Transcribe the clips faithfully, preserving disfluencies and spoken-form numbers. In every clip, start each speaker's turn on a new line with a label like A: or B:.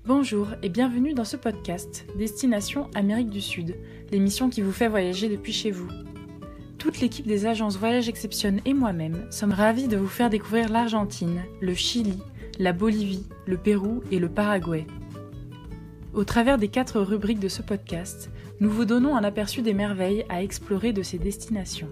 A: Bonjour et bienvenue dans ce podcast Destination Amérique du Sud, l'émission qui vous fait voyager depuis chez vous. Toute l'équipe des agences Voyage Exception et moi-même sommes ravis de vous faire découvrir l'Argentine, le Chili, la Bolivie, le Pérou et le Paraguay. Au travers des quatre rubriques de ce podcast, nous vous donnons un aperçu des merveilles à explorer de ces destinations.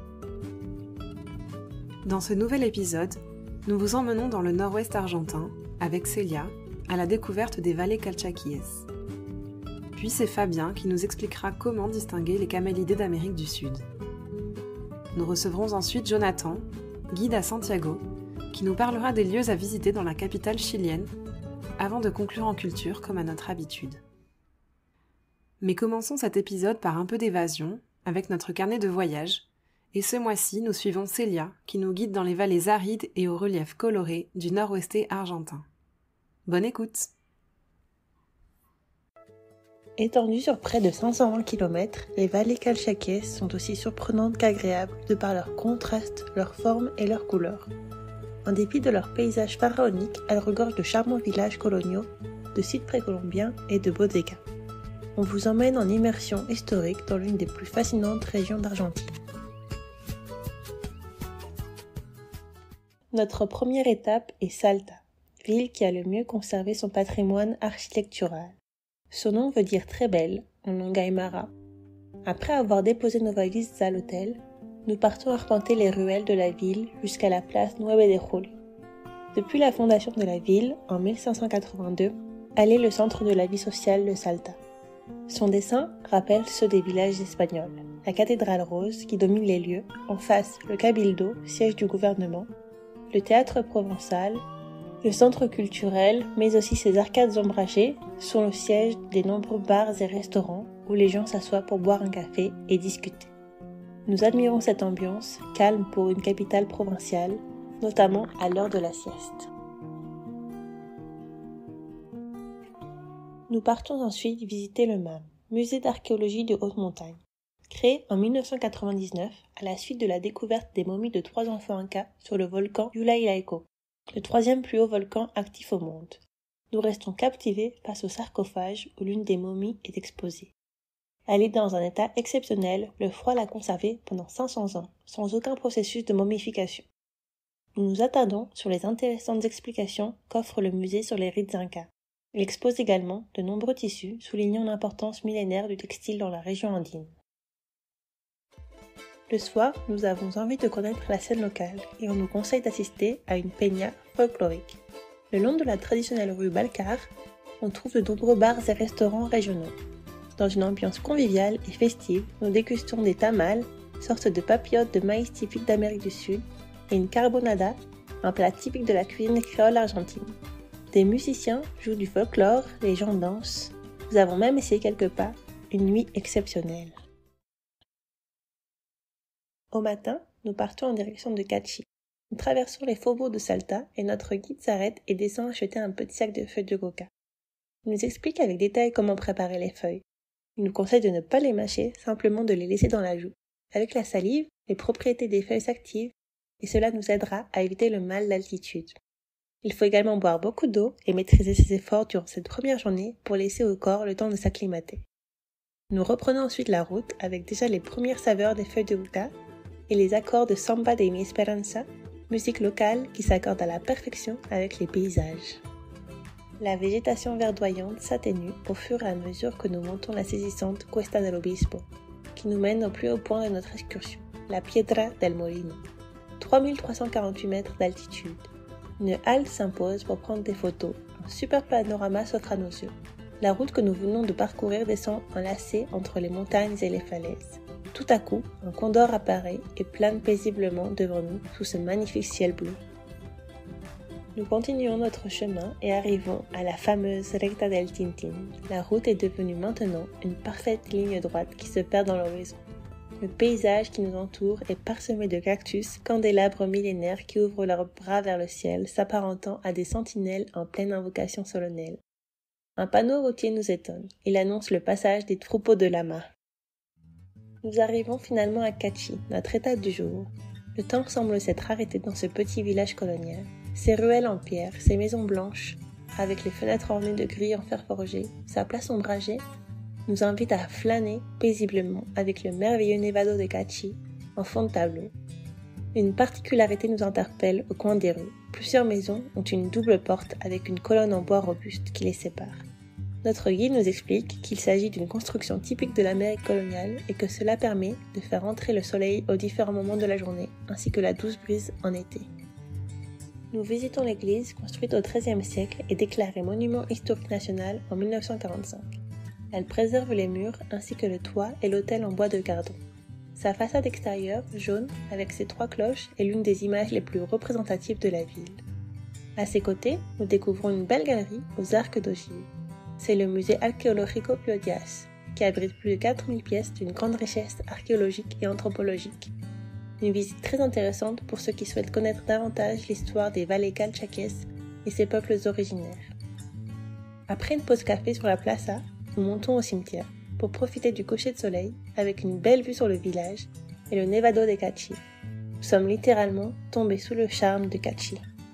B: Dans ce nouvel épisode, nous vous emmenons dans le nord-ouest argentin, avec Célia, à la découverte des vallées Calchaquíes. Puis c'est Fabien qui nous expliquera comment distinguer les camélidés d'Amérique du Sud. Nous recevrons ensuite Jonathan, guide à Santiago, qui nous parlera des lieux à visiter dans la capitale chilienne, avant de conclure en culture comme à notre habitude. Mais commençons cet épisode par un peu d'évasion, avec notre carnet de voyage, et ce mois-ci nous suivons Célia, qui nous guide dans les vallées arides et aux reliefs colorés du nord-ouest argentin. Bonne écoute!
C: Étendues sur près de cinq cent vingt kilomètres, les vallées Calchaquíes sont aussi surprenantes qu'agréables de par leur contraste, leur forme et leur couleur. En dépit de leur paysage pharaonique, elles regorgent de charmants villages coloniaux, de sites précolombiens et de bodegas. On vous emmène en immersion historique dans l'une des plus fascinantes régions d'Argentine. Notre première étape est Salta, ville qui a le mieux conservé son patrimoine architectural. Son nom veut dire très belle, en langue aymara. Après avoir déposé nos valises à l'hôtel, nous partons arpenter les ruelles de la ville jusqu'à la place Nueve de Julio. Depuis la fondation de la ville, en mille cinq cent quatre-vingt-deux, elle est le centre de la vie sociale de Salta. Son dessin rappelle ceux des villages espagnols. La cathédrale rose qui domine les lieux, en face le Cabildo, siège du gouvernement, le théâtre provençal, le centre culturel, mais aussi ses arcades ombragées, sont le siège des nombreux bars et restaurants où les gens s'assoient pour boire un café et discuter. Nous admirons cette ambiance, calme pour une capitale provinciale, notamment à l'heure de la sieste. Nous partons ensuite visiter le M A M, musée d'archéologie de haute montagne. Créé en mille neuf cent quatre-vingt-dix-neuf à la suite de la découverte des momies de trois enfants incas sur le volcan Yulaylaco, le troisième plus haut volcan actif au monde. Nous restons captivés face au sarcophage où l'une des momies est exposée. Elle est dans un état exceptionnel, le froid l'a conservée pendant cinq cents ans, sans aucun processus de momification. Nous nous attardons sur les intéressantes explications qu'offre le musée sur les rites incas. Il expose également de nombreux tissus, soulignant l'importance millénaire du textile dans la région andine. Le soir, nous avons envie de connaître la scène locale et on nous conseille d'assister à une peña folklorique. Le long de la traditionnelle rue Balcar, on trouve de nombreux bars et restaurants régionaux. Dans une ambiance conviviale et festive, nous dégustons des tamales, sorte de papillotes de maïs typiques d'Amérique du Sud, et une carbonada, un plat typique de la cuisine créole argentine. Des musiciens jouent du folklore, les gens dansent. Nous avons même essayé quelques pas, une nuit exceptionnelle. Au matin, nous partons en direction de Cachi. Nous traversons les faubourgs de Salta et notre guide s'arrête et descend acheter un petit sac de feuilles de coca. Il nous explique avec détail comment préparer les feuilles. Il nous conseille de ne pas les mâcher, simplement de les laisser dans la joue. Avec la salive, les propriétés des feuilles s'activent et cela nous aidera à éviter le mal d'altitude. Il faut également boire beaucoup d'eau et maîtriser ses efforts durant cette première journée pour laisser au corps le temps de s'acclimater. Nous reprenons ensuite la route avec déjà les premières saveurs des feuilles de coca et les accords de Samba de mi Esperanza, musique locale qui s'accorde à la perfection avec les paysages. La végétation verdoyante s'atténue au fur et à mesure que nous montons la saisissante Cuesta del Obispo, qui nous mène au plus haut point de notre excursion, la Piedra del Molino. trois mille trois cent quarante-huit mètres d'altitude. Une halte s'impose pour prendre des photos, un super panorama s'offre à nos yeux. La route que nous venons de parcourir descend en lacet entre les montagnes et les falaises. Tout à coup, un condor apparaît et plane paisiblement devant nous sous ce magnifique ciel bleu. Nous continuons notre chemin et arrivons à la fameuse Recta del Tintín. La route est devenue maintenant une parfaite ligne droite qui se perd dans l'horizon. Le paysage qui nous entoure est parsemé de cactus, candélabres millénaires qui ouvrent leurs bras vers le ciel, s'apparentant à des sentinelles en pleine invocation solennelle. Un panneau routier nous étonne. Il annonce le passage des troupeaux de lamas. Nous arrivons finalement à Cachi, notre étape du jour. Le temps semble s'être arrêté dans ce petit village colonial. Ses ruelles en pierre, ses maisons blanches, avec les fenêtres ornées de grilles en fer forgé, sa place ombragée, nous invite à flâner paisiblement avec le merveilleux Nevado de Cachi en fond de tableau. Une particularité nous interpelle au coin des rues. Plusieurs maisons ont une double porte avec une colonne en bois robuste qui les sépare. Notre guide nous explique qu'il s'agit d'une construction typique de l'Amérique coloniale et que cela permet de faire entrer le soleil aux différents moments de la journée ainsi que la douce brise en été. Nous visitons l'église construite au treizième siècle et déclarée monument historique national en mille neuf cent quarante-cinq. Elle préserve les murs ainsi que le toit et l'autel en bois de gardon. Sa façade extérieure, jaune, avec ses trois cloches, est l'une des images les plus représentatives de la ville. À ses côtés, nous découvrons une belle galerie aux arcs d'ogive. C'est le musée Arqueológico Pío Díaz, qui abrite plus de quatre mille pièces d'une grande richesse archéologique et anthropologique. Une visite très intéressante pour ceux qui souhaitent connaître davantage l'histoire des vallées calchaquíes et ses peuples originaires. Après une pause café sur la plaza, nous montons au cimetière pour profiter du coucher de soleil avec une belle vue sur le village et le Nevado de Cachi. Nous sommes littéralement tombés sous le charme de Cachi.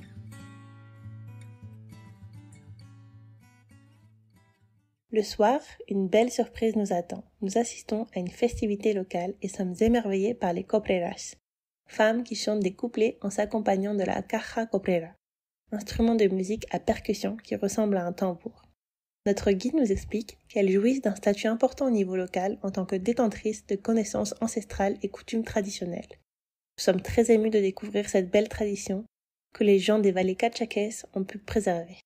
C: Le soir, une belle surprise nous attend. Nous assistons à une festivité locale et sommes émerveillés par les copleras, femmes qui chantent des couplets en s'accompagnant de la caja coplera, instrument de musique à percussion qui ressemble à un tambour. Notre guide nous explique qu'elles jouissent d'un statut important au niveau local en tant que détentrices de connaissances ancestrales et coutumes traditionnelles. Nous sommes très émus de découvrir cette belle tradition que les gens des vallées calchaquíes ont pu préserver.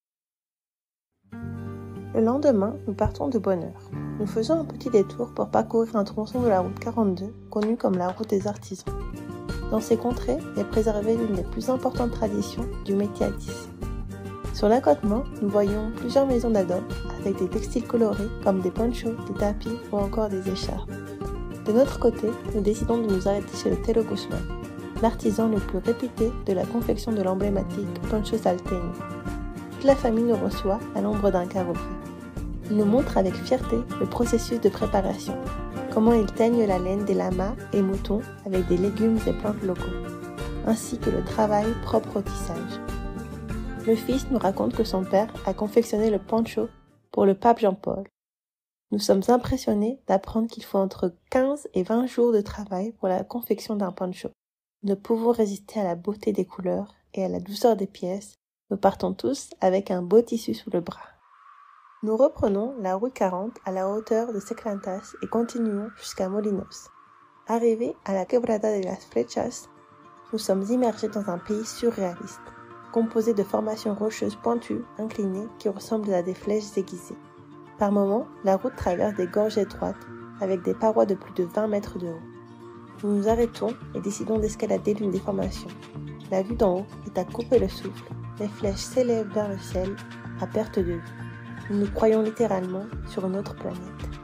C: Le lendemain, nous partons de bonne heure. Nous faisons un petit détour pour parcourir un tronçon de la route quarante-deux, connue comme la route des artisans. Dans ces contrées est préservée l'une des plus importantes traditions du métier à tisser. Sur l'accotement, nous voyons plusieurs maisons d'adobe avec des textiles colorés comme des ponchos, des tapis ou encore des écharpes. De notre côté, nous décidons de nous arrêter chez le Telo Guzmán, l'artisan le plus réputé de la confection de l'emblématique poncho salteño. Toute la famille nous reçoit à l'ombre d'un carrefour. Il nous montre avec fierté le processus de préparation, comment ils teignent la laine des lamas et moutons avec des légumes et plantes locaux, ainsi que le travail propre au tissage. Le fils nous raconte que son père a confectionné le poncho pour le pape Jean-Paul. Nous sommes impressionnés d'apprendre qu'il faut entre quinze et vingt jours de travail pour la confection d'un poncho. Nous ne pouvons résister à la beauté des couleurs et à la douceur des pièces. Nous partons tous avec un beau tissu sous le bras. Nous reprenons la rue quarante à la hauteur de Seclantas et continuons jusqu'à Molinos. Arrivés à la Quebrada de las Flechas, nous sommes immergés dans un pays surréaliste, composé de formations rocheuses pointues, inclinées, qui ressemblent à des flèches aiguisées. Par moments, la route traverse des gorges étroites, avec des parois de plus de vingt mètres de haut. Nous nous arrêtons et décidons d'escalader l'une des formations. La vue d'en haut est à couper le souffle. Les flèches s'élèvent vers le ciel, à perte de vue. Nous nous croyons littéralement sur une autre planète.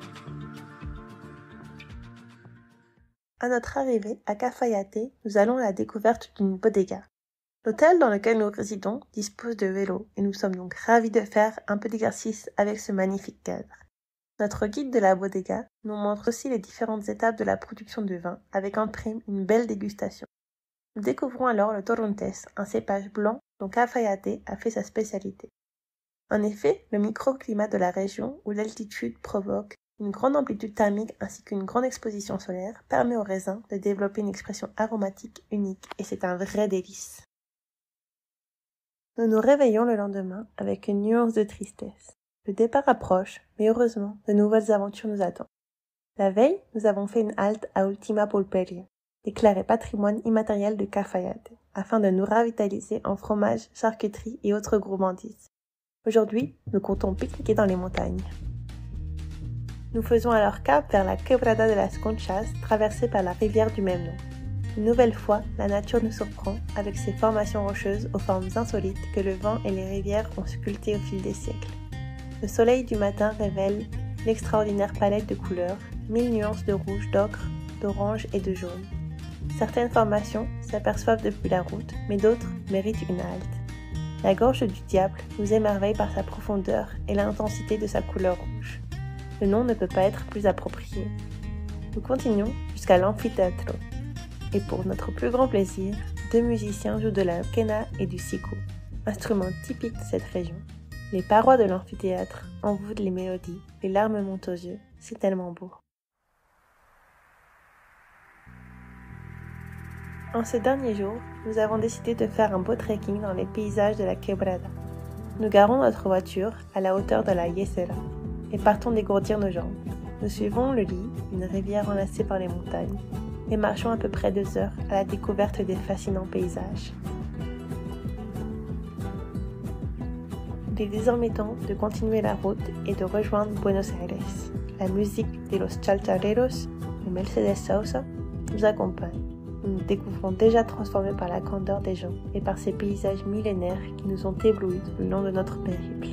C: À notre arrivée à Cafayate, nous allons à la découverte d'une bodega. L'hôtel dans lequel nous résidons dispose de vélos et nous sommes donc ravis de faire un peu d'exercice avec ce magnifique cadre. Notre guide de la bodega nous montre aussi les différentes étapes de la production de vin avec en prime une belle dégustation. Nous découvrons alors le Torrontés, un cépage blanc dont Cafayate a fait sa spécialité. En effet, le microclimat de la région où l'altitude provoque une grande amplitude thermique ainsi qu'une grande exposition solaire permet au raisin de développer une expression aromatique unique et c'est un vrai délice. Nous nous réveillons le lendemain avec une nuance de tristesse. Le départ approche, mais heureusement, de nouvelles aventures nous attendent. La veille, nous avons fait une halte à Ultima Pulperia, déclarée patrimoine immatériel de Cafayate, afin de nous ravitaliser en fromage, charcuterie et autres gourmandises. Aujourd'hui, nous comptons pique-niquer dans les montagnes. Nous faisons alors cap vers la Quebrada de las Conchas, traversée par la rivière du même nom. Une nouvelle fois, la nature nous surprend avec ses formations rocheuses aux formes insolites que le vent et les rivières ont sculptées au fil des siècles. Le soleil du matin révèle l'extraordinaire palette de couleurs, mille nuances de rouge, d'ocre, d'orange et de jaune. Certaines formations s'aperçoivent depuis la route, mais d'autres méritent une halte. La gorge du diable nous émerveille par sa profondeur et l'intensité de sa couleur rouge. Le nom ne peut pas être plus approprié. Nous continuons jusqu'à l'amphithéâtre. Et pour notre plus grand plaisir, deux musiciens jouent de la quena et du siku, instruments typiques de cette région. Les parois de l'amphithéâtre envoûtent les mélodies, les larmes montent aux yeux, c'est tellement beau. En ce dernier jour, nous avons décidé de faire un beau trekking dans les paysages de la Quebrada. Nous garons notre voiture à la hauteur de la Yesera et partons dégourdir nos jambes. Nous suivons le lit, une rivière enlacée par les montagnes, et marchons à peu près deux heures à la découverte des fascinants paysages. Il est désormais temps de continuer la route et de rejoindre Buenos Aires. La musique de Los Chalchareros de Mercedes Sosa nous accompagne. Nous nous découvrons déjà transformés par la candeur des gens et par ces paysages millénaires qui nous ont éblouis tout le long de notre périple.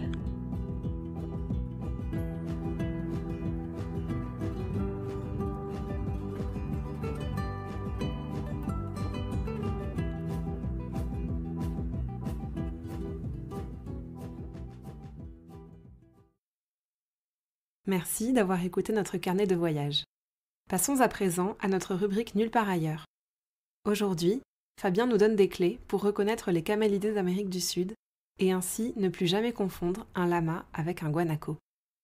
B: Merci d'avoir écouté notre carnet de voyage. Passons à présent à notre rubrique Nulle part ailleurs. Aujourd'hui, Fabien nous donne des clés pour reconnaître les camélidés d'Amérique du Sud et ainsi ne plus jamais confondre un lama avec un guanaco.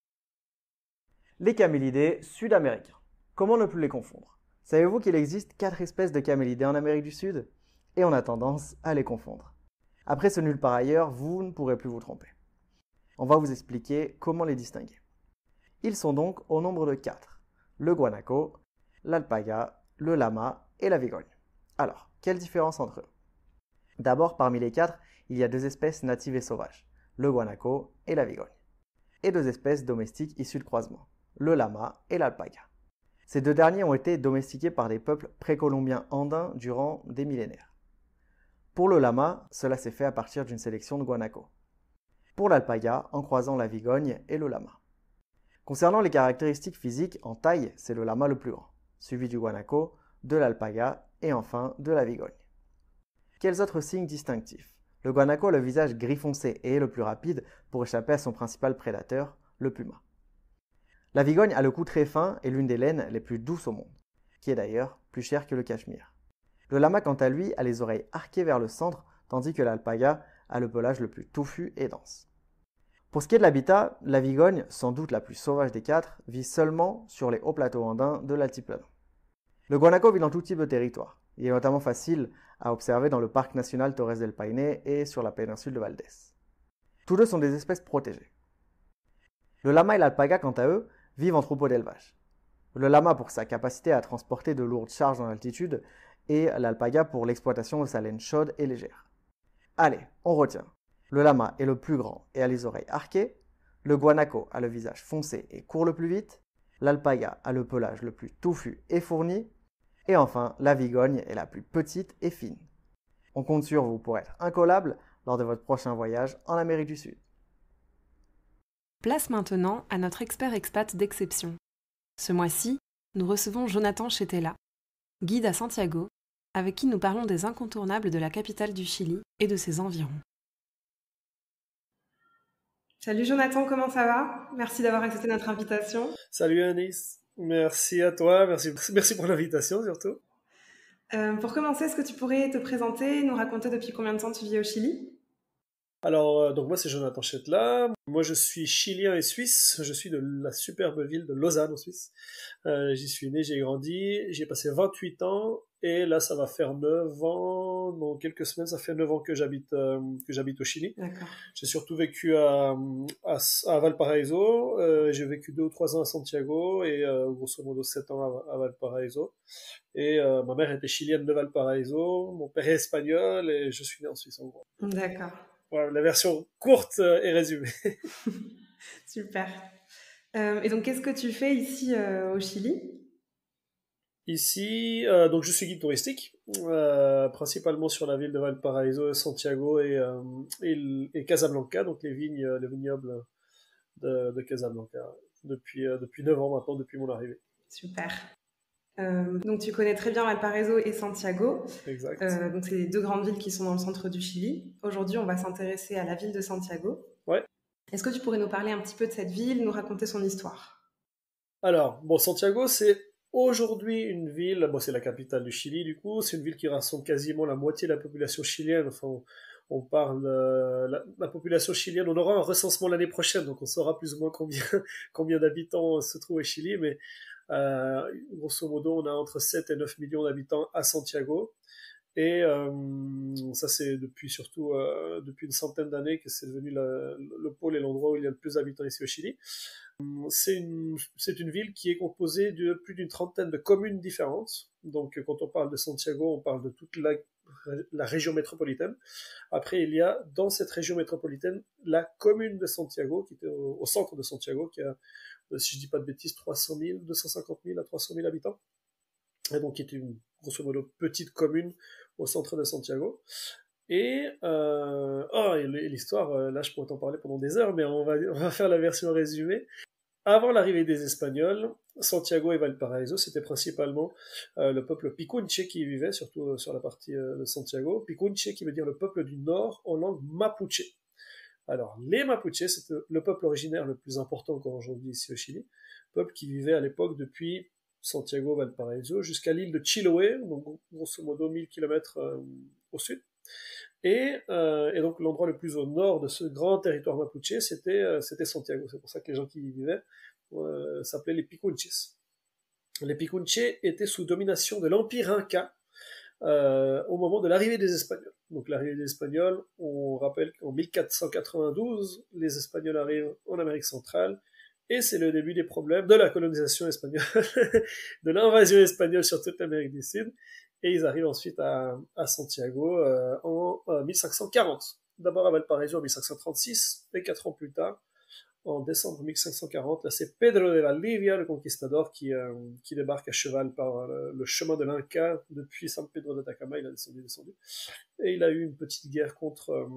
D: Les camélidés sud-américains. Comment ne plus les confondre? Savez-vous qu'il existe quatre espèces de camélidés en Amérique du Sud? Et on a tendance à les confondre. Après ce nulle part ailleurs, vous ne pourrez plus vous tromper. On va vous expliquer comment les distinguer. Ils sont donc au nombre de quatre. Le guanaco, l'alpaga, le lama et la vigogne. Alors, quelle différence entre eux? D'abord, parmi les quatre, il y a deux espèces natives et sauvages, le guanaco et la vigogne. Et deux espèces domestiques issues de croisement, le lama et l'alpaga. Ces deux derniers ont été domestiqués par des peuples précolombiens andins durant des millénaires. Pour le lama, cela s'est fait à partir d'une sélection de guanaco. Pour l'alpaga, en croisant la vigogne et le lama. Concernant les caractéristiques physiques, en taille, c'est le lama le plus grand, suivi du guanaco, de l'alpaga et enfin de la vigogne. Quels autres signes distinctifs? Le guanaco a le visage gris foncé et est le plus rapide pour échapper à son principal prédateur, le puma. La vigogne a le cou très fin et l'une des laines les plus douces au monde, qui est d'ailleurs plus chère que le cachemire. Le lama, quant à lui, a les oreilles arquées vers le centre, tandis que l'alpaga a le pelage le plus touffu et dense. Pour ce qui est de l'habitat, la vigogne, sans doute la plus sauvage des quatre, vit seulement sur les hauts plateaux andins de l'altiplano. Le guanaco vit dans tout type de territoire. Il est notamment facile à observer dans le parc national Torres del Paine et sur la péninsule de Valdés. Tous deux sont des espèces protégées. Le lama et l'alpaga, quant à eux, vivent en troupeaux d'élevage. Le lama pour sa capacité à transporter de lourdes charges en altitude et l'alpaga pour l'exploitation de sa laine chaude et légère. Allez, on retient. Le lama est le plus grand et a les oreilles arquées, le guanaco a le visage foncé et court le plus vite, l'alpaga a le pelage le plus touffu et fourni, et enfin la vigogne est la plus petite et fine. On compte sur vous pour être incollable lors de votre prochain voyage en Amérique du Sud.
B: Place maintenant à notre expert expat d'exception. Ce mois-ci, nous recevons Jonathan Chetela, guide à Santiago, avec qui nous parlons des incontournables de la capitale du Chili et de ses environs. Salut Jonathan, comment ça va? Merci d'avoir accepté notre invitation.
E: Salut Anis, merci à toi, merci, merci pour l'invitation surtout.
B: Euh, pour commencer, est-ce que tu pourrais te présenter, nous raconter depuis combien de temps tu vis au Chili?
E: Alors, euh, donc moi c'est Jonathan Chetela, moi je suis chilien et suisse, je suis de la superbe ville de Lausanne en Suisse. Euh, j'y suis né, j'ai grandi, j'y ai passé vingt-huit ans et là ça va faire neuf ans, dans quelques semaines ça fait neuf ans que j'habite euh, que j'habite au Chili.
B: D'accord.
E: J'ai surtout vécu à, à, à Valparaiso, euh, j'ai vécu deux ou trois ans à Santiago et euh, grosso modo sept ans à, à Valparaiso. Et euh, ma mère était chilienne de Valparaiso, mon père est espagnol et je suis né en Suisse en gros.
B: D'accord.
E: Voilà, la version courte et résumée.
B: Super. Euh, et donc, qu'est-ce que tu fais ici euh, au Chili?
E: Ici, euh, donc je suis guide touristique, euh, principalement sur la ville de Valparaiso, Santiago et, euh, et, et Casablanca, donc les vignes, les vignobles de, de Casablanca, depuis, euh, depuis neuf ans maintenant, depuis mon arrivée.
B: Super. Euh, donc tu connais très bien Valparaiso et Santiago.
E: Exact.
B: Euh, donc c'est les deux grandes villes qui sont dans le centre du Chili. Aujourd'hui, on va s'intéresser à la ville de Santiago.
E: Ouais.
B: Est-ce que tu pourrais nous parler un petit peu de cette ville, nous raconter son histoire?
E: Alors, bon, Santiago, c'est aujourd'hui une ville, bon, c'est la capitale du Chili du coup, c'est une ville qui rassemble quasiment la moitié de la population chilienne, enfin, On parle euh, la, la population chilienne. On aura un recensement l'année prochaine, donc on saura plus ou moins combien combien d'habitants se trouvent au Chili. Mais euh, grosso modo, on a entre sept et neuf millions d'habitants à Santiago. Et euh, ça, c'est depuis surtout euh, depuis une centaine d'années que c'est devenu le, le pôle et l'endroit où il y a le plus d'habitants ici au Chili. C'est une, c'est une ville qui est composée de plus d'une trentaine de communes différentes. Donc, quand on parle de Santiago, on parle de toute la, la région métropolitaine. Après, il y a dans cette région métropolitaine la commune de Santiago, qui était au, au centre de Santiago, qui a, si je dis pas de bêtises, trois cent mille, deux cent cinquante mille à trois cent mille habitants. Et donc, qui est une, grosso modo, petite commune au centre de Santiago. Et, euh, oh, et l'histoire, là, je pourrais t'en parler pendant des heures, mais on va, on va faire la version résumée. Avant l'arrivée des Espagnols, Santiago et Valparaíso, c'était principalement euh, le peuple Picunche qui y vivait, surtout euh, sur la partie euh, de Santiago. Picunche qui veut dire le peuple du Nord en langue mapuche. Alors, les Mapuches, c'est le peuple originaire le plus important encore aujourd'hui ici au Chili, peuple qui vivait à l'époque depuis Santiago, Valparaíso, jusqu'à l'île de Chiloé, donc grosso modo mille kilomètres euh, au sud. Et, euh, et donc l'endroit le plus au nord de ce grand territoire mapuche, c'était, euh, c'était Santiago. C'est pour ça que les gens qui y vivaient euh, s'appelaient les Picunches. Les Picunches étaient sous domination de l'Empire Inca euh, au moment de l'arrivée des Espagnols. Donc l'arrivée des Espagnols, on rappelle qu'en mille quatre cent quatre-vingt-douze, les Espagnols arrivent en Amérique centrale, et c'est le début des problèmes de la colonisation espagnole, de l'invasion espagnole sur toute l'Amérique du Sud. Et ils arrivent ensuite à, à Santiago euh, en euh, mille cinq cent quarante. D'abord à Valparaíso en mille cinq cent trente-six, et quatre ans plus tard, en décembre mille cinq cent quarante, là c'est Pedro de Valdivia, le conquistador, qui, euh, qui débarque à cheval par euh, le chemin de l'Inca depuis San Pedro de Atacama. Il a descendu, descendu. Et il a eu une petite guerre contre, euh,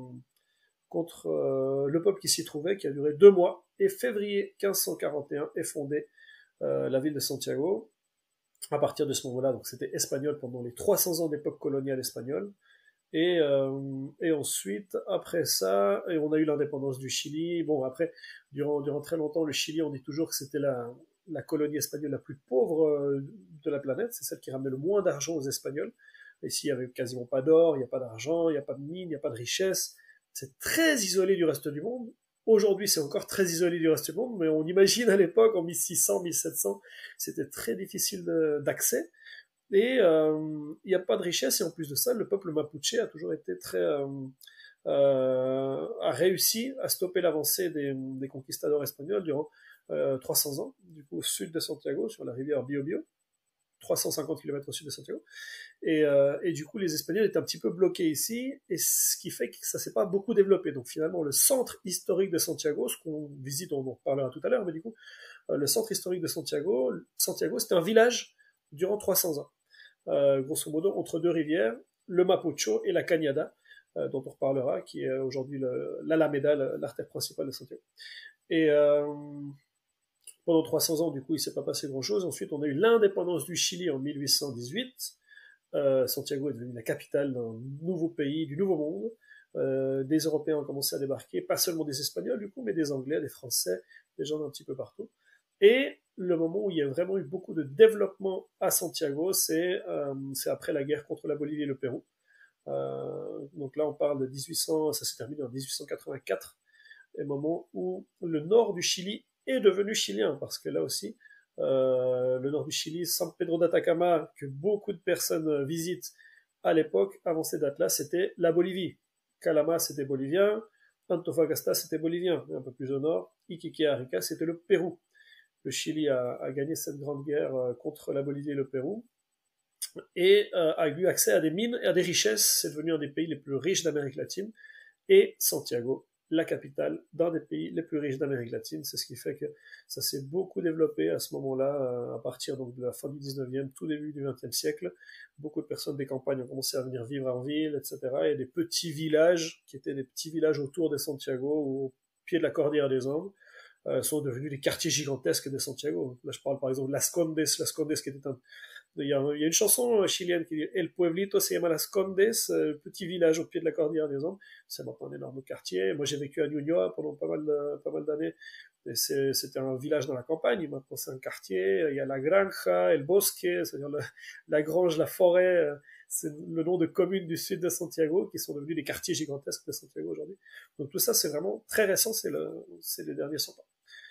E: contre euh, le peuple qui s'y trouvait, qui a duré deux mois. Et février quinze cent quarante et un est fondée euh, la ville de Santiago. À partir de ce moment-là, donc c'était espagnol pendant les trois cents ans d'époque coloniale espagnole. Et, euh, et ensuite, après ça, et on a eu l'indépendance du Chili. Bon, après, durant, durant très longtemps, le Chili, on dit toujours que c'était la, la colonie espagnole la plus pauvre euh, de la planète. C'est celle qui ramenait le moins d'argent aux Espagnols. Ici, il n'y avait quasiment pas d'or, il n'y a pas d'argent, il n'y a pas de mine, il n'y a pas de richesse. C'est très isolé du reste du monde. Aujourd'hui, c'est encore très isolé du reste du monde, mais on imagine à l'époque, en mille six cents, mille sept cents, c'était très difficile d'accès. Et euh, il n'y a pas de richesse, et en plus de ça, le peuple mapuche a toujours été très... Euh, euh, a réussi à stopper l'avancée des, des conquistadors espagnols durant euh, trois cents ans, du coup au sud de Santiago, sur la rivière Biobío, trois cent cinquante kilomètres au sud de Santiago. Et, euh, et du coup, les Espagnols étaient un petit peu bloqués ici, et ce qui fait que ça s'est pas beaucoup développé. Donc finalement, le centre historique de Santiago, ce qu'on visite, on en reparlera tout à l'heure, mais du coup, euh, le centre historique de Santiago, Santiago, c'était un village durant trois cents ans. Euh, grosso modo, entre deux rivières, le Mapocho et la Cañada, euh, dont on reparlera, qui est aujourd'hui l'Alameda, l'artère principale de Santiago. Et euh, pendant trois cents ans, du coup, il ne s'est pas passé grand-chose. Ensuite, on a eu l'indépendance du Chili en mille huit cent dix-huit. Euh, Santiago est devenue la capitale d'un nouveau pays, du Nouveau Monde. Euh, des Européens ont commencé à débarquer, pas seulement des Espagnols, du coup, mais des Anglais, des Français, des gens d'un petit peu partout. Et le moment où il y a vraiment eu beaucoup de développement à Santiago, c'est euh, après la guerre contre la Bolivie et le Pérou. Euh, donc là, on parle de mille huit cents, ça s'est terminé en mille huit cent quatre-vingt-quatre, le moment où le nord du Chili est devenu chilien, parce que là aussi, euh, le nord du Chili, San Pedro d'Atacama, que beaucoup de personnes visitent à l'époque, avant ces dates-là, c'était la Bolivie. Calama, c'était bolivien, Antofagasta, c'était bolivien, un peu plus au nord, Iquique et Arica, c'était le Pérou. Le Chili a, a gagné cette grande guerre euh, contre la Bolivie et le Pérou, et euh, a eu accès à des mines et à des richesses. C'est devenu un des pays les plus riches d'Amérique latine, et Santiago, la capitale d'un des pays les plus riches d'Amérique latine. C'est ce qui fait que ça s'est beaucoup développé à ce moment-là, euh, à partir donc, de la fin du dix-neuvième, tout début du vingtième siècle. Beaucoup de personnes des campagnes ont commencé à venir vivre en ville, et cetera. Et des petits villages, qui étaient des petits villages autour de Santiago, au pied de la cordillère des Andes, euh, sont devenus des quartiers gigantesques de Santiago. Là, je parle par exemple de Las Condes, Las Condes qui était un... Il y, a, il y a une chanson chilienne qui dit El pueblito se llama Las Condes, euh, petit village au pied de la cordillère des Andes. C'est maintenant un énorme quartier. Moi, j'ai vécu à Ñuñoa pendant pas mal de, pas mal d'années. C'était un village dans la campagne. Maintenant, c'est un quartier. Il y a la granja, el bosque, c'est-à-dire la, la grange, la forêt. c'est le nom de communes du sud de Santiago qui sont devenus des quartiers gigantesques de Santiago aujourd'hui. Donc tout ça, c'est vraiment très récent, c'est, le, c'est les derniers cent ans.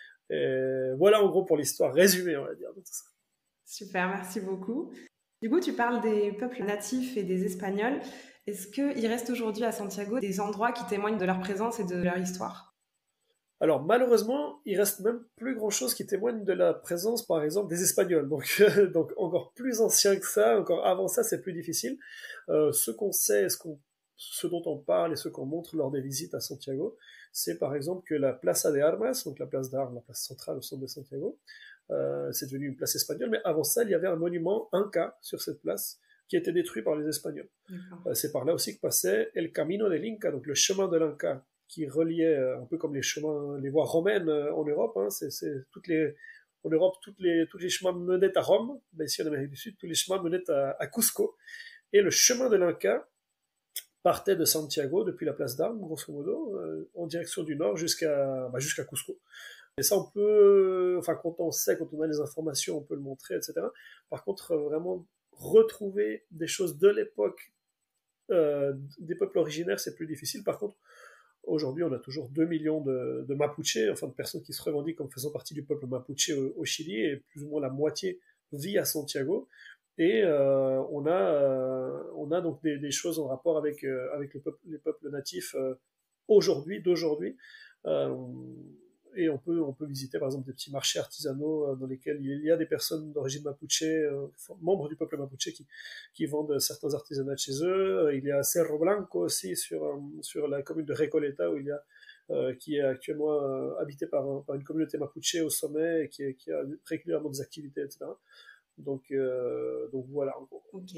E: Et voilà en gros pour l'histoire résumée, on va dire, de tout ça.
B: Super, merci beaucoup. Du coup, tu parles des peuples natifs et des Espagnols. Est-ce qu'il reste aujourd'hui à Santiago des endroits qui témoignent de leur présence et de leur histoire ?
E: Alors malheureusement, il reste même plus grand-chose qui témoigne de la présence, par exemple, des Espagnols. Donc, euh, donc encore plus ancien que ça, encore avant ça, c'est plus difficile. Euh, ce qu'on sait, ce, qu'on, ce dont on parle et ce qu'on montre lors des visites à Santiago, c'est par exemple que la Plaza de Armas, donc la place d'armes, la place centrale au centre de Santiago, euh, c'est devenu une place espagnole, mais avant ça, il y avait un monument Inca sur cette place qui a été détruit par les Espagnols. Euh, c'est par là aussi que passait El Camino del Inca, donc le chemin de l'Inca, qui reliait, euh, un peu comme les chemins, les voies romaines euh, en Europe, hein, c'est, c'est toutes les, en Europe, toutes les, tous les chemins menaient à Rome, ben ici en Amérique du Sud, tous les chemins menaient à, à Cusco, et le chemin de l'Inca partait de Santiago, depuis la place d'Armes, grosso modo, euh, en direction du nord jusqu'à, bah, jusqu'à Cusco. Et ça, on peut, enfin, quand on sait, quand on a les informations, on peut le montrer, et cetera. Par contre, vraiment, retrouver des choses de l'époque, euh, des peuples originaires, c'est plus difficile. Par contre, aujourd'hui, on a toujours deux millions de, de Mapuche, enfin, de personnes qui se revendiquent comme faisant partie du peuple Mapuche au, au Chili, et plus ou moins la moitié vit à Santiago. Et euh, on a, euh, on a donc des, des choses en rapport avec, euh, avec les, peuples, les peuples natifs euh, aujourd'hui, d'aujourd'hui. Euh, et on peut, on peut visiter par exemple des petits marchés artisanaux euh, dans lesquels il y a des personnes d'origine mapuche, euh, membres du peuple mapuche, qui, qui vendent certains artisanats de chez eux. Il y a Cerro Blanco aussi sur, euh, sur la commune de Recoleta, où il y a, euh, qui est actuellement euh, habité par, un, par une communauté mapuche au sommet et qui, qui a régulièrement des activités, et cetera. Donc, euh, donc voilà.
B: Ok.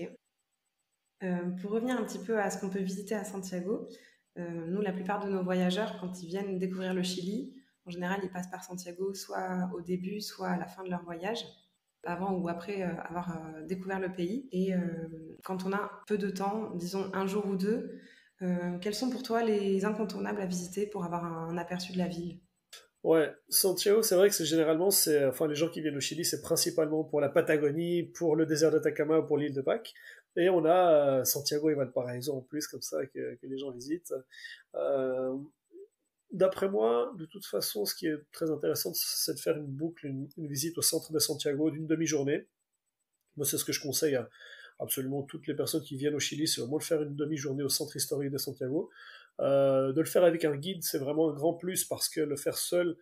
B: Euh, pour revenir un petit peu à ce qu'on peut visiter à Santiago, euh, nous, la plupart de nos voyageurs, quand ils viennent découvrir le Chili, en général, ils passent par Santiago soit au début, soit à la fin de leur voyage, avant ou après euh, avoir euh, découvert le pays. Et euh, quand on a peu de temps, disons un jour ou deux, euh, quels sont pour toi les incontournables à visiter pour avoir un, un aperçu de la ville ?
E: Ouais, Santiago, c'est vrai que c'est généralement, c'est, enfin, les gens qui viennent au Chili, c'est principalement pour la Patagonie, pour le désert d'Atacama ou pour l'île de Pâques. Et on a euh, Santiago et Valparaiso en plus, comme ça, que, que les gens visitent. Euh, D'après moi, de toute façon, ce qui est très intéressant, c'est de faire une boucle, une, une visite au centre de Santiago d'une demi-journée. Moi, c'est ce que je conseille à absolument toutes les personnes qui viennent au Chili, c'est au moins de faire une demi-journée au centre historique de Santiago. Euh, de le faire avec un guide, c'est vraiment un grand plus, parce que le faire seul,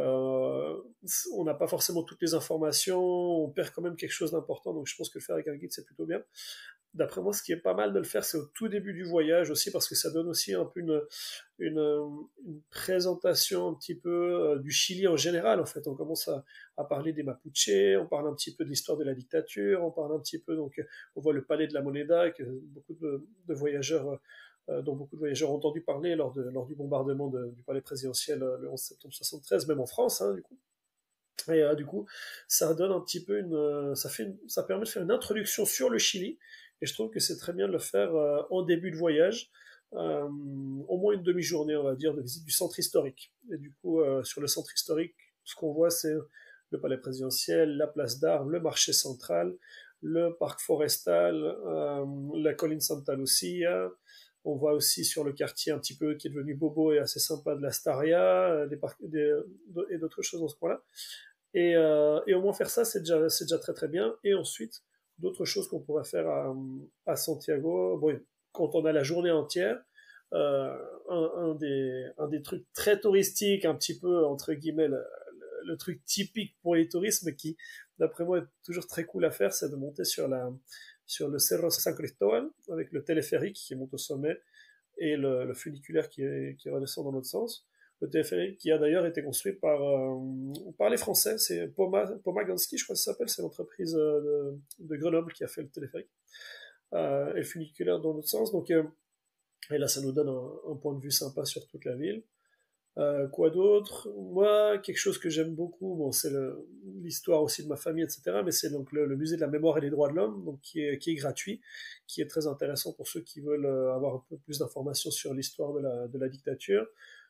E: euh, on n'a pas forcément toutes les informations, on perd quand même quelque chose d'important, donc je pense que le faire avec un guide, c'est plutôt bien. D'après moi, ce qui est pas mal de le faire, c'est au tout début du voyage aussi, parce que ça donne aussi un peu une, une, une présentation un petit peu euh, du Chili en général. En fait, on commence à, à parler des Mapuche, on parle un petit peu de l'histoire de la dictature, on parle un petit peu, donc on voit le palais de la Moneda, que beaucoup de, de voyageurs, euh, dont beaucoup de voyageurs ont entendu parler lors, de, lors du bombardement de, du palais présidentiel euh, le onze septembre soixante-treize, même en France, hein, du coup. Et euh, du coup, ça donne un petit peu une, ça fait, une, ça permet de faire une introduction sur le Chili. Et je trouve que c'est très bien de le faire euh, en début de voyage, euh, au moins une demi-journée, on va dire, de visite du centre historique. Et du coup, euh, sur le centre historique, ce qu'on voit, c'est le palais présidentiel, la place d'Armes, le marché central, le parc forestal, euh, la colline Santa Lucia. On voit aussi sur le quartier un petit peu qui est devenu bobo et assez sympa de la Staria, des parcs, des, et d'autres choses dans ce coin-là. Et, euh, et au moins faire ça, c'est déjà, c'est déjà très très bien. Et ensuite, d'autres choses qu'on pourrait faire à, à Santiago, bon, quand on a la journée entière, euh, un, un, des, un des trucs très touristiques, un petit peu, entre guillemets, le, le, le truc typique pour les touristes, mais qui, d'après moi, est toujours très cool à faire, c'est de monter sur, la, sur le Cerro San Cristóbal, avec le téléphérique qui monte au sommet, et le, le funiculaire qui, est, qui redescend dans l'autre sens. Le téléphérique qui a d'ailleurs été construit par, euh, par les Français, c'est Poma, Pomaganski, je crois que ça s'appelle, c'est l'entreprise de, de Grenoble qui a fait le téléphérique, euh, et le funiculaire dans l'autre sens. Donc, euh, et là, ça nous donne un, un point de vue sympa sur toute la ville. Euh, quoi d'autre? Moi, quelque chose que j'aime beaucoup, bon, c'est le, l'histoire aussi de ma famille, et cetera, mais c'est donc le, le musée de la mémoire et des droits de l'homme, donc qui est, qui est gratuit, qui est très intéressant pour ceux qui veulent avoir un peu plus d'informations sur l'histoire de la, de la dictature.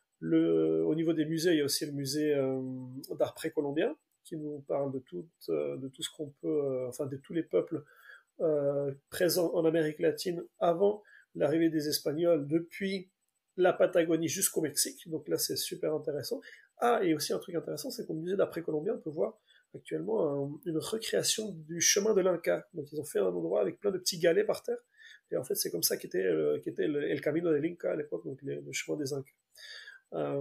E: Le, au niveau des musées, il y a aussi le musée euh, d'art précolombien qui nous parle de tout, euh, de tout ce qu'on peut, euh, enfin de tous les peuples euh, présents en Amérique latine avant l'arrivée des Espagnols, depuis la Patagonie jusqu'au Mexique. Donc là, c'est super intéressant. Ah, et aussi un truc intéressant, c'est qu'au musée d'après-colombien, on peut voir actuellement un, une recréation du chemin de l'Inca. Donc ils ont fait un endroit avec plein de petits galets par terre. Et en fait, c'est comme ça qu'était, euh, qu'était le El Camino del Inca à l'époque, donc les, le chemin des Incas. Euh,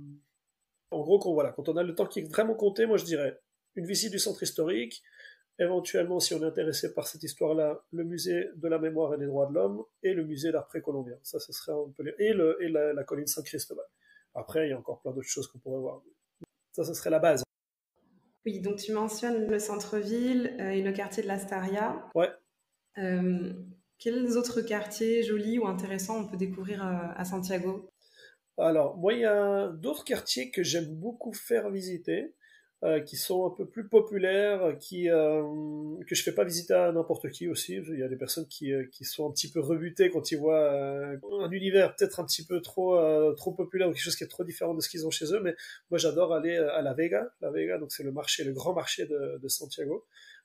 E: en gros, quand, voilà, quand on a le temps qui est vraiment compté, moi je dirais une visite du centre historique, éventuellement, si on est intéressé par cette histoire-là, le musée de la mémoire et des droits de l'homme et le musée d'art précolombien. Ça, ce serait un peu les... et, le, et la, la colline Saint-Cristobal. Après, il y a encore plein d'autres choses qu'on pourrait voir. Ça, ce serait la base.
B: Oui, donc tu mentionnes le centre-ville euh, et le quartier de la Staria.
E: Ouais.
B: Euh, quels autres quartiers jolis ou intéressants on peut découvrir euh, à Santiago?
E: Alors, moi, il y a d'autres quartiers que j'aime beaucoup faire visiter, euh, qui sont un peu plus populaires, qui, euh, que je fais pas visiter à n'importe qui aussi. Il y a des personnes qui, euh, qui sont un petit peu rebutées quand ils voient euh, un univers peut-être un petit peu trop, euh, trop populaire ou quelque chose qui est trop différent de ce qu'ils ont chez eux, mais moi j'adore aller à La Vega. La Vega, donc c'est le marché, le grand marché de, de Santiago.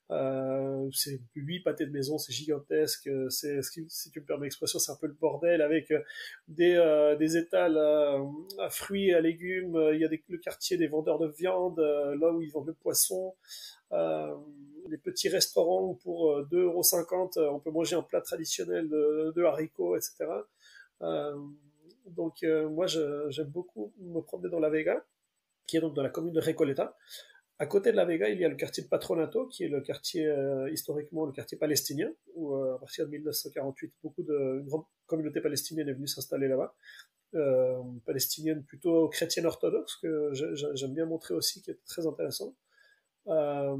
E: Euh, c'est huit pâtés de maison, c'est gigantesque, c'est, si tu me permets l'expression, c'est un peu le bordel avec des, euh, des étals euh, à fruits et à légumes, il y a des, le quartier des vendeurs de viande, euh, là où ils vendent le poisson, euh, les petits restaurants où pour deux euros cinquante on peut manger un plat traditionnel de, de haricots, et cetera. Euh, donc euh, moi je, j'aime beaucoup me promener dans La Vega, qui est donc dans la commune de Recoleta. À côté de La Vega, il y a le quartier de Patronato, qui est le quartier, euh, historiquement, le quartier palestinien, où euh, à partir de mille neuf cent quarante-huit, beaucoup de, une grande communauté palestinienne est venue s'installer là-bas. Euh, palestinienne plutôt chrétienne orthodoxe, que j'aime bien montrer aussi, qui est très intéressant. Euh,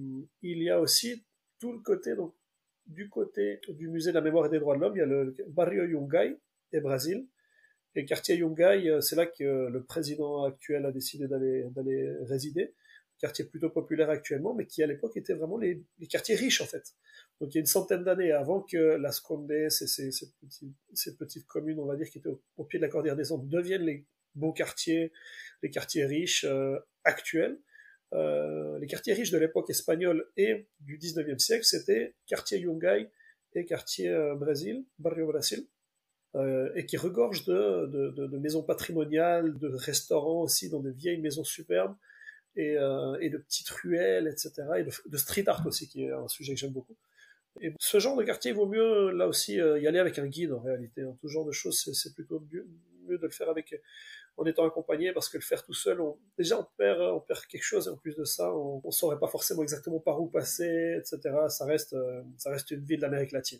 E: il y a aussi tout le côté, donc, du côté du musée de la mémoire et des droits de l'homme, il y a le Barrio Yungay et Brésil. Et le quartier Yungay, c'est là que le président actuel a décidé d'aller, d'aller résider. Quartier plutôt populaire actuellement, mais qui à l'époque étaient vraiment les, les quartiers riches en fait. Donc il y a une centaine d'années, avant que Las Condes, ces, ces, ces, petits, ces petites communes, on va dire, qui étaient au, au pied de la cordillère des Andes, deviennent les beaux quartiers, les quartiers riches euh, actuels. Euh, les quartiers riches de l'époque espagnole et du dix-neuvième siècle, c'était quartier Yungay et quartier euh, Brésil, Barrio Brasil. Euh, et qui regorge de, de, de, de maisons patrimoniales, de restaurants aussi, dans des vieilles maisons superbes. Et, euh, et de petites ruelles, et cetera, et de, de street art aussi, qui est un sujet que j'aime beaucoup. Et ce genre de quartier, il vaut mieux, là aussi, euh, y aller avec un guide, en réalité. Hein. Tout genre de choses, c'est, c'est plutôt mieux, mieux de le faire avec, en étant accompagné, parce que le faire tout seul, on, déjà, on perd, on perd quelque chose, et en plus de ça, on ne saurait pas forcément exactement par où passer, et cetera. Ça reste, euh, ça reste une ville d'Amérique latine.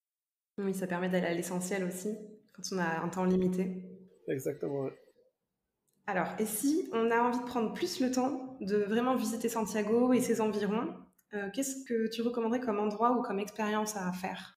B: Oui, ça permet d'aller à l'essentiel aussi, quand on a un temps limité.
E: Exactement, ouais.
B: Alors, et si on a envie de prendre plus le temps de vraiment visiter Santiago et ses environs, euh, qu'est-ce que tu recommanderais comme endroit ou comme expérience à faire?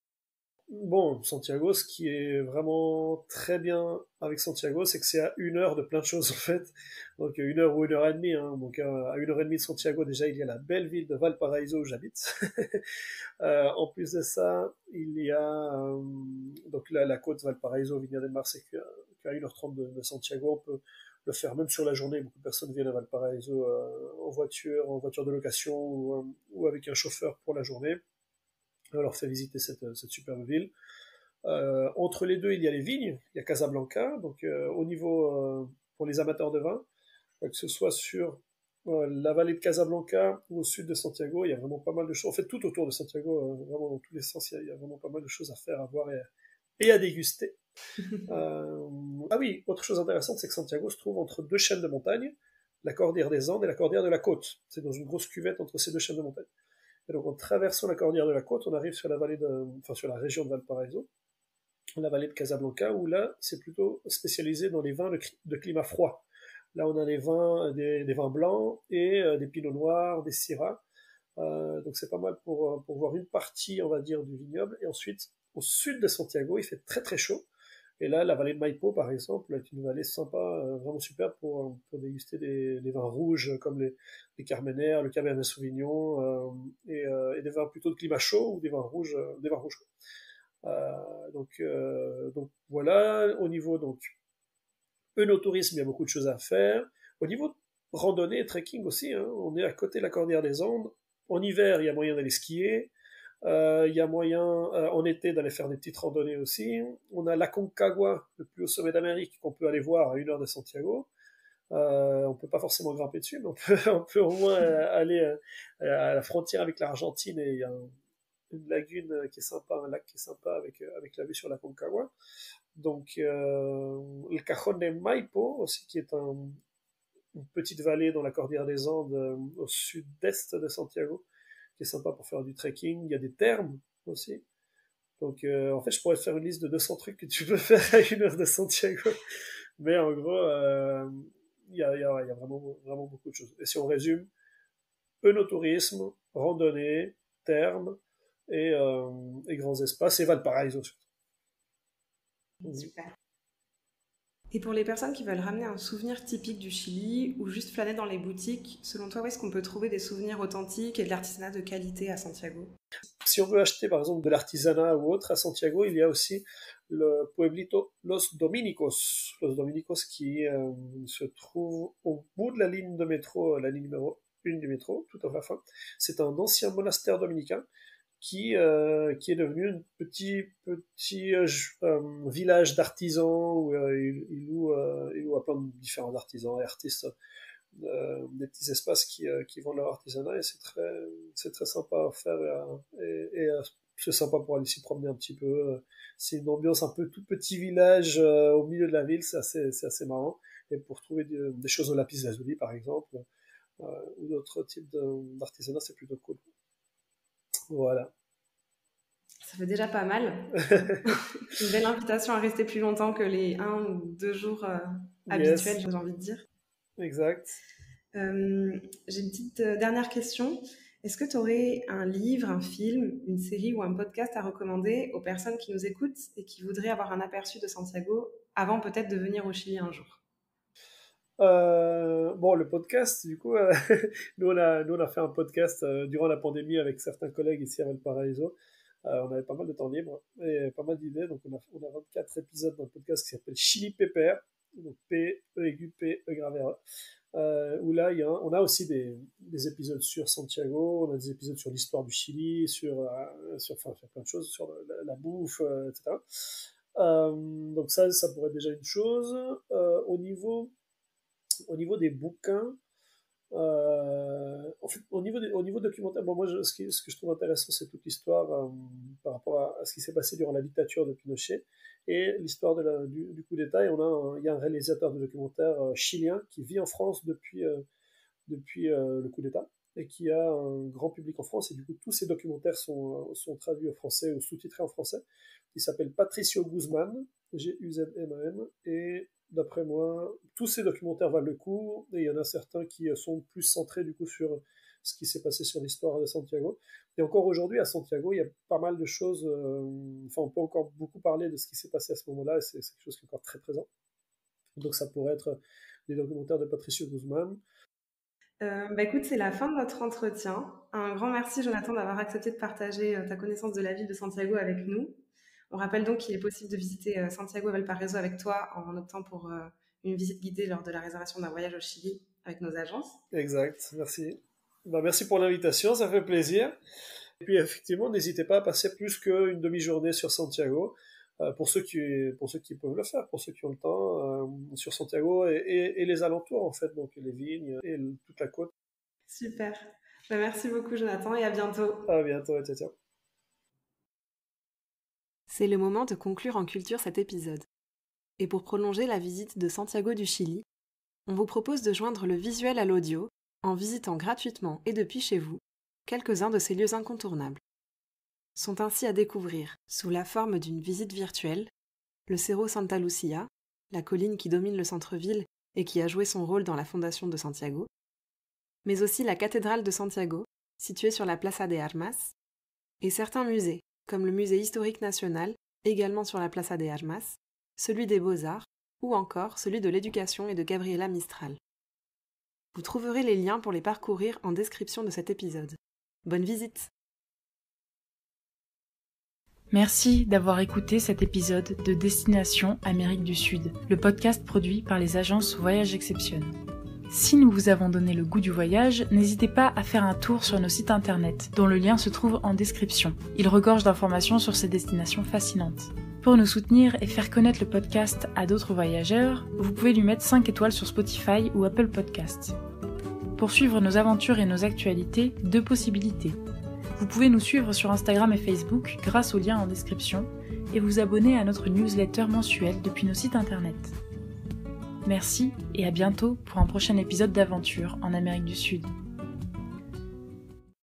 E: Bon, Santiago, ce qui est vraiment très bien avec Santiago, c'est que c'est à une heure de plein de choses en fait. Donc une heure ou une heure et demie. Hein. Donc à une heure et demie de Santiago, déjà il y a la belle ville de Valparaíso où j'habite. euh, en plus de ça, il y a euh, donc la, la côte Valparaíso, Viña del Mar, c'est qu'à une heure trente de, de Santiago, on peut le faire même sur la journée. Beaucoup de personnes viennent à Valparaíso euh, en voiture, en voiture de location ou, ou avec un chauffeur pour la journée. On leur fait visiter cette, cette superbe ville. Euh, entre les deux, il y a les vignes, il y a Casablanca, donc euh, au niveau, euh, pour les amateurs de vin, que ce soit sur euh, la vallée de Casablanca ou au sud de Santiago, il y a vraiment pas mal de choses, en fait tout autour de Santiago, euh, vraiment dans tous les sens, il y, a, il y a vraiment pas mal de choses à faire, à voir et, et à déguster. euh, ah oui, autre chose intéressante, c'est que Santiago se trouve entre deux chaînes de montagnes, la cordillère des Andes et la cordillère de la Côte. C'est dans une grosse cuvette entre ces deux chaînes de montagnes. Et donc en traversant la cordillère de la Côte, on arrive sur la vallée de, enfin sur la région de Valparaíso, la vallée de Casablanca, où là c'est plutôt spécialisé dans les vins de, de climat froid. Là on a des vins, des, des vins blancs et euh, des pinots noirs, des syrahs. Euh, donc c'est pas mal pour, pour voir une partie, on va dire, du vignoble. Et ensuite, au sud de Santiago, il fait très très chaud. Et là, la vallée de Maipo, par exemple, est une vallée sympa, euh, vraiment super pour, pour déguster des, des vins rouges comme les, les Carmenère, le Cabernet Sauvignon, euh, et, euh, et des vins plutôt de climat chaud ou des vins rouges, euh, des vins rouges. Euh, donc, euh, donc voilà. Au niveau donc œnotourisme, il y a beaucoup de choses à faire. Au niveau randonnée et trekking aussi, hein, on est à côté de la cordillère des Andes. En hiver, il y a moyen d'aller skier. Euh, il y a moyen euh, en été d'aller faire des petites randonnées aussi. On a l'Aconcagua, le plus haut sommet d'Amérique, qu'on peut aller voir à une heure de Santiago. Euh, on peut pas forcément grimper dessus, mais on peut, on peut au moins euh, aller euh, à la frontière avec l'Argentine, et il y a un, une lagune qui est sympa, un lac qui est sympa avec, euh, avec la vue sur l'Aconcagua. Donc euh, le Cajón de Maipo aussi, qui est un, une petite vallée dans la cordillère des Andes euh, au sud-est de Santiago, qui est sympa pour faire du trekking. Il y a des thermes aussi. Donc, euh, en fait, je pourrais te faire une liste de deux cents trucs que tu peux faire à une heure de Santiago. Mais en gros, euh, il y a, il y a, il y a vraiment, vraiment beaucoup de choses. Et si on résume, œnotourisme, randonnée, thermes et, euh, et grands espaces, et Valparaiso surtout.
B: Super. Et pour les personnes qui veulent ramener un souvenir typique du Chili ou juste flâner dans les boutiques, selon toi, où est-ce qu'on peut trouver des souvenirs authentiques et de l'artisanat de qualité à Santiago?
E: Si on veut acheter par exemple de l'artisanat ou autre à Santiago, il y a aussi le pueblito Los Dominicos. Los Dominicos qui euh, se trouve au bout de la ligne de métro, la ligne numéro un du métro, tout à la fin. C'est un ancien monastère dominicain qui, euh, qui est devenu un petit, petit euh, village d'artisans où euh, il, il, loue, euh, il loue à plein de différents artisans et artistes euh, des petits espaces qui, euh, qui vendent leur artisanat, et c'est très, c'est très sympa à faire, et, et, et c'est sympa pour aller s'y promener un petit peu. C'est une ambiance un peu tout petit village euh, au milieu de la ville, c'est assez, c'est assez marrant, et pour trouver des, des choses au lapis lazuli par exemple, euh, ou d'autres types de, d'artisanat, c'est plutôt cool. Voilà.
B: Ça fait déjà pas mal. Une belle invitation à rester plus longtemps que les un ou deux jours euh, habituels, yes. J'ai envie de dire.
E: Exact.
B: Euh, j'ai une petite euh, dernière question. Est-ce que tu aurais un livre, un film, une série ou un podcast à recommander aux personnes qui nous écoutent et qui voudraient avoir un aperçu de Santiago avant peut-être de venir au Chili un jour?
E: Euh, bon, le podcast, du coup, euh, nous, on a, nous on a fait un podcast euh, durant la pandémie avec certains collègues ici à Valparaiso. Euh, on avait pas mal de temps libre et pas mal d'idées, donc on a, on a vingt-quatre épisodes d'un podcast qui s'appelle Chili P P R, donc P, E aigu, P, E grave R, euh, où là, il y a, on a aussi des, des épisodes sur Santiago, on a des épisodes sur l'histoire du Chili, sur, euh, sur, enfin, sur plein de choses, sur la, la bouffe, euh, et cetera. Euh, donc ça, ça pourrait être déjà une chose. Euh, au niveau Au niveau des bouquins, euh, en fait, au niveau, des, au niveau documentaire, bon, moi, je, ce, qui, ce que je trouve intéressant, c'est toute l'histoire euh, par rapport à, à ce qui s'est passé durant la dictature de Pinochet et l'histoire de la, du, du coup d'État. Et on a un, il y a un réalisateur de documentaire euh, chilien qui vit en France depuis, euh, depuis euh, le coup d'État et qui a un grand public en France. Et du coup, tous ces documentaires sont, sont traduits en français ou sous-titrés en français. Il s'appelle Patricio Guzman, G U Z M A N, et d'après moi, tous ces documentaires valent le coup, et il y en a certains qui sont plus centrés du coup sur ce qui s'est passé sur l'histoire de Santiago. Et encore aujourd'hui, à Santiago, il y a pas mal de choses, euh, enfin on peut encore beaucoup parler de ce qui s'est passé à ce moment-là, et c'est, c'est quelque chose qui est encore très présent. Donc ça pourrait être des documentaires de Patricio Guzman.
B: Euh, bah écoute, c'est la fin de notre entretien. Un grand merci Jonathan d'avoir accepté de partager ta connaissance de la ville de Santiago avec nous. On rappelle donc qu'il est possible de visiter Santiago Valparaiso avec toi en optant pour une visite guidée lors de la réservation d'un voyage au Chili avec nos agences.
E: Exact, merci. Ben, merci pour l'invitation, ça fait plaisir. Et puis effectivement, n'hésitez pas à passer plus qu'une demi-journée sur Santiago, euh, pour, ceux qui, pour ceux qui peuvent le faire, pour ceux qui ont le temps, euh, sur Santiago et, et, et les alentours en fait, donc les vignes et le, toute la côte.
B: Super. Ben, merci beaucoup Jonathan et à bientôt.
E: À bientôt, ciao ciao.
B: C'est le moment de conclure en culture cet épisode. Et pour prolonger la visite de Santiago du Chili, on vous propose de joindre le visuel à l'audio en visitant gratuitement et depuis chez vous quelques-uns de ces lieux incontournables. Sont ainsi à découvrir, sous la forme d'une visite virtuelle, le Cerro Santa Lucia, la colline qui domine le centre-ville et qui a joué son rôle dans la fondation de Santiago, mais aussi la cathédrale de Santiago, située sur la Plaza de Armas, et certains musées, comme le Musée historique national, également sur la Plaza de Armas, celui des Beaux-Arts, ou encore celui de l'éducation et de Gabriela Mistral. Vous trouverez les liens pour les parcourir en description de cet épisode. Bonne visite!
A: Merci d'avoir écouté cet épisode de Destination Amérique du Sud, le podcast produit par les agences Voyage Exception. Si nous vous avons donné le goût du voyage, n'hésitez pas à faire un tour sur nos sites internet, dont le lien se trouve en description. Il regorge d'informations sur ces destinations fascinantes. Pour nous soutenir et faire connaître le podcast à d'autres voyageurs, vous pouvez lui mettre cinq étoiles sur Spotify ou Apple Podcasts. Pour suivre nos aventures et nos actualités, deux possibilités. Vous pouvez nous suivre sur Instagram et Facebook grâce au lien en description et vous abonner à notre newsletter mensuelle depuis nos sites internet. Merci et à bientôt pour un prochain épisode d'aventure en Amérique du Sud.